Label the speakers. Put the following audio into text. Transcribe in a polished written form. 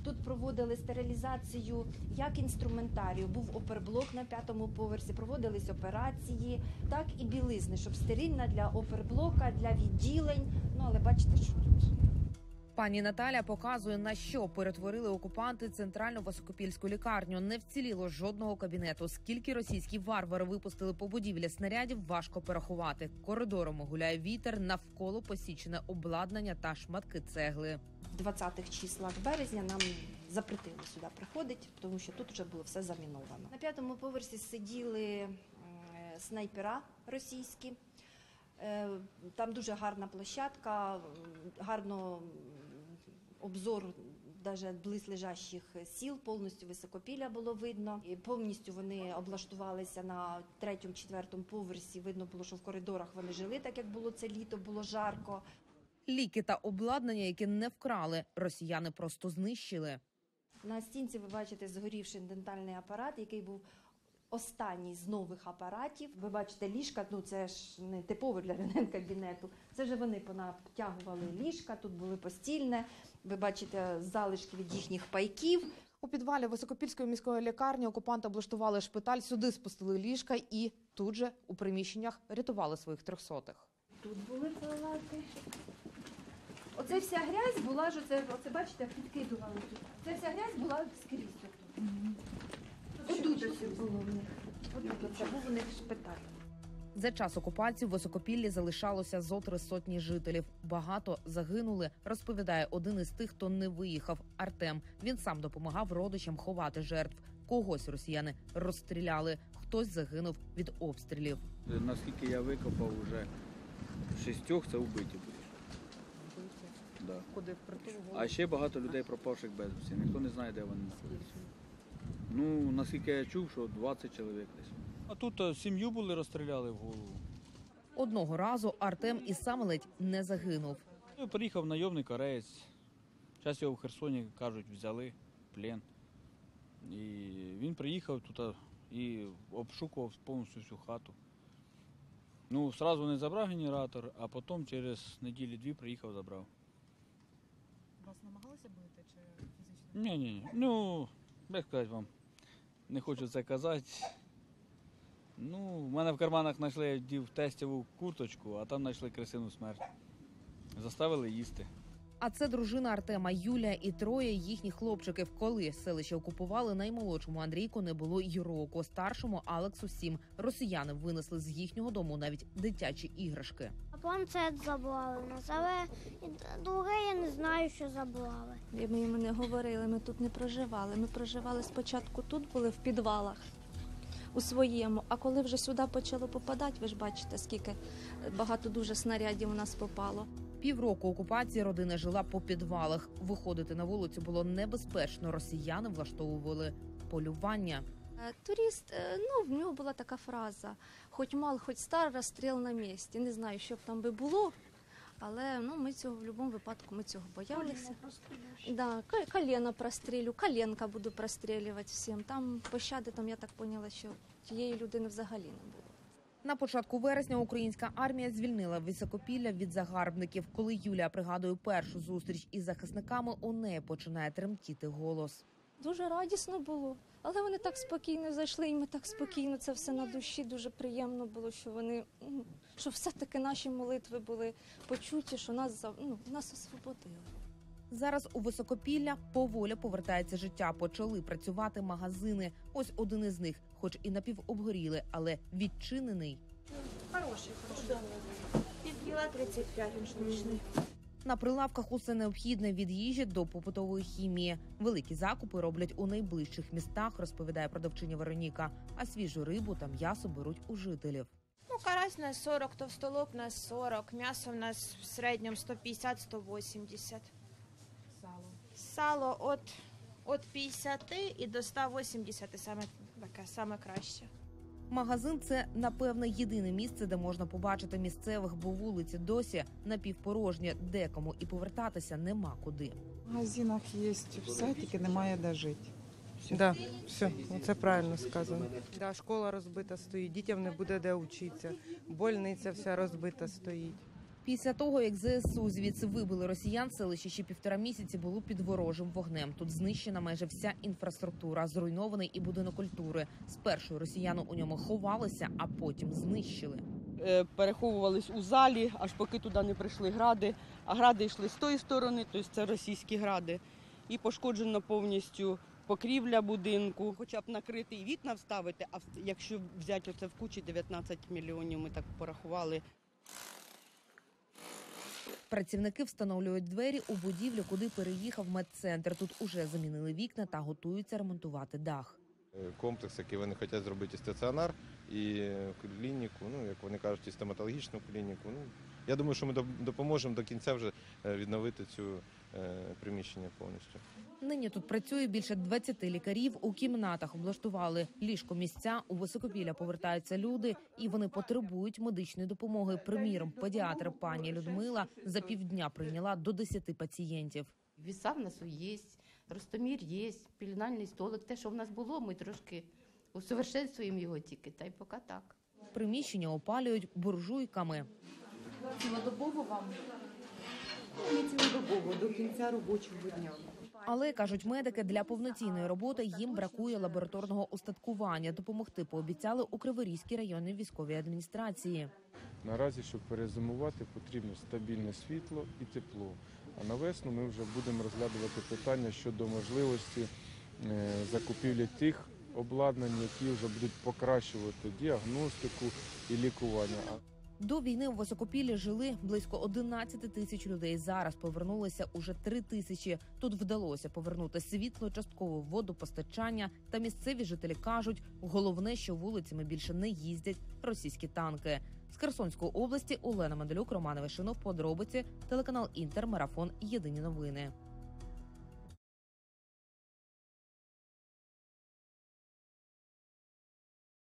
Speaker 1: Тут проводили стерилізацію як інструментарію. Був оперблок на 5-му поверсі, проводились операції, так і білизни, щоб стерильна для оперблока, для відділень. Ну, але бачите, що тут.
Speaker 2: Пані Наталя показує, на що перетворили окупанти центральну високопільську лікарню. Не вціліло жодного кабінету. Скільки російські варвари випустили по будівлі снарядів, важко порахувати. Коридорами гуляє вітер, навколо посічене обладнання та шматки цегли.
Speaker 1: В 20-х числах березня нам запретили сюди приходити, тому що тут вже було все заміновано. На 5-му поверсі сиділи снайпера російські. Там дуже гарна площадка, гарно обзор навіть близлежащих сіл, повністю Високопілля було видно. І повністю вони облаштувалися на 3-4 поверсі. Видно було, що в коридорах вони жили, так як було це літо, було жарко.
Speaker 2: Ліки та обладнання, які не вкрали, росіяни просто знищили.
Speaker 1: На стінці ви бачите згорівший дентальний апарат, який був останній з нових апаратів. Ви бачите ліжка, ну це ж не типово для рентген-кабінету. Це вже вони понатягували ліжка, тут були постільне. Ви бачите залишки від їхніх пайків.
Speaker 2: У підвалі Високопільської міської лікарні окупанти облаштували шпиталь, сюди спустили ліжка і тут же у приміщеннях рятували своїх 300-х.
Speaker 1: Тут були палати. Оце вся грязь була, оце бачите, підкидували тут. Це вся грязь була скрізь тут. Отут ось було в них. Отут це був у них шпиталь.
Speaker 2: За час окупації в Високопіллі залишалося зо 300 жителів. Багато загинули, розповідає один із тих, хто не виїхав – Артем. Він сам допомагав родичам ховати жертв. Когось росіяни розстріляли, хтось загинув від обстрілів.
Speaker 3: Наскільки я викопав, вже 6 це вбиті будуть. Да.
Speaker 2: Куди впритул?
Speaker 3: А ще багато людей пропавших безвісті. Ніхто не знає, де вони знаходяться. Ну, наскільки я чув, що 20 чоловік десь. А тут сім'ю були, розстріляли в голову.
Speaker 2: Одного разу Артем і сам ледь не загинув.
Speaker 3: Приїхав найомний кореєць. Зараз його в Херсоні, кажуть, взяли в плен. І він приїхав тут і обшукував повністю всю хату. Ну, одразу не забрав генератор, а потім через неділі-дві приїхав, забрав.
Speaker 2: Вас намагалися бити чи фізично?
Speaker 3: Ні. Ну, як сказати вам, не хочу це казати. Ну, в мене в карманах знайшли, я вдів тестову курточку, а там знайшли крисину смерть. Заставили їсти.
Speaker 2: А це дружина Артема Юлія і 3 їхніх хлопчиків. Коли селище окупували, наймолодшому Андрійку не було й року, старшому Алексу 7. Росіяни винесли з їхнього дому навіть дитячі іграшки.
Speaker 4: Планшет забрали нас, але друге я не знаю, що забрали.
Speaker 5: Ми йому не говорили, ми тут не проживали. Ми проживали спочатку тут, були в підвалах у своєму, а коли вже сюди почало попадати, ви ж бачите, скільки багато дуже снарядів у нас попало.
Speaker 2: Півроку окупації родина жила по підвалах. Виходити на вулицю було небезпечно. Росіяни влаштовували полювання.
Speaker 5: Турист, в нього була така фраза: хоч мал, хоч стар, розстріл на місці. Не знаю, що б там би було, але ми цього в будь-якому випадку боялися. Да, колено прострілю, коленка буду прострілювати всім. Там пощади, я так поняла, що тієї людини взагалі не було.
Speaker 2: На початку вересня українська армія звільнила Високопілля від загарбників. Коли Юлія пригадує першу зустріч із захисниками, у неї починає тремтіти голос.
Speaker 5: Дуже радісно було, але вони так спокійно зайшли, і ми так спокійно, це все на душі, дуже приємно було, що все-таки наші молитви були почуті, що нас освободили.
Speaker 2: Зараз у Високопілля поволі повертається життя. Почали працювати магазини. Ось один із них, хоч і напівобгоріли, але відчинений.
Speaker 1: Хороший. Півкіла 35, він штучний.
Speaker 2: На прилавках усе необхідне від їжі до побутової хімії. Великі закупи роблять у найближчих містах, розповідає продавчиня Вероніка. А свіжу рибу та м'ясо беруть у жителів.
Speaker 6: Карась у нас 40, товстолоб у нас 40, м'ясо у нас в середньому 150-180. Сало від 50 і до 180 саме краще.
Speaker 2: Магазин – це, напевне, єдине місце, де можна побачити місцевих, бо вулиці досі напівпорожні. Декому і повертатися нема куди.
Speaker 7: В магазинах є все, тільки немає де жити. Да, все, це правильно сказано. Да, школа розбита стоїть, дітям не буде де вчитися, больниця вся розбита стоїть.
Speaker 2: Після того, як ЗСУ звідси вибили росіян, селище ще 1,5 місяці було під ворожим вогнем. Тут знищена майже вся інфраструктура, зруйнований і будинок культури. Спершу росіяни у ньому ховалися, а потім знищили.
Speaker 8: Переховувались у залі, аж поки туди не прийшли гради. А гради йшли з тої сторони, тобто це російські гради. І пошкоджено повністю покрівля будинку. Хоча б накрити і вікна вставити, а якщо взяти оце в кучі 19 мільйонів, ми так порахували.
Speaker 2: Працівники встановлюють двері у будівлю, куди переїхав медцентр. Тут уже замінили вікна та готуються ремонтувати дах.
Speaker 9: Комплекс, який вони хочуть зробити і стаціонар, і клініку, як вони кажуть, і стоматологічну клініку. Я думаю, що ми допоможемо до кінця вже відновити цю приміщення повністю.
Speaker 2: Нині тут працює більше 20 лікарів. У кімнатах облаштували ліжко-місця. У Високопілля повертаються люди, і вони потребують медичної допомоги. Приміром, педіатр пані Людмила за півдня прийняла до 10 пацієнтів.
Speaker 10: Віса в нас є, Ростомір є, пеленальний столик. Те, що в нас було, ми трошки усовершенствуємо його тільки, та й поки так.
Speaker 2: Приміщення опалюють буржуйками.
Speaker 10: Цілодобово вам?
Speaker 7: Не цілодобово, до кінця робочого дня.
Speaker 2: Але, кажуть медики, для повноцінної роботи їм бракує лабораторного устаткування. Допомогти пообіцяли у Криворізькій районній військовій адміністрації.
Speaker 11: Наразі, щоб перезимувати, потрібно стабільне світло і тепло. А на весну ми вже будемо розглядувати питання щодо можливості закупівлі тих обладнань, які вже будуть покращувати діагностику і лікування.
Speaker 2: До війни у Високопіллі жили близько 11 тисяч людей. Зараз повернулися уже 3 тисячі. Тут вдалося повернути світло, часткове водопостачання. Та місцеві жителі кажуть, головне, що вулицями більше не їздять російські танки. З Херсонської області Олена Медалюк, Роман Вишинов. Подробиці. Телеканал Інтер. Марафон. Єдині новини.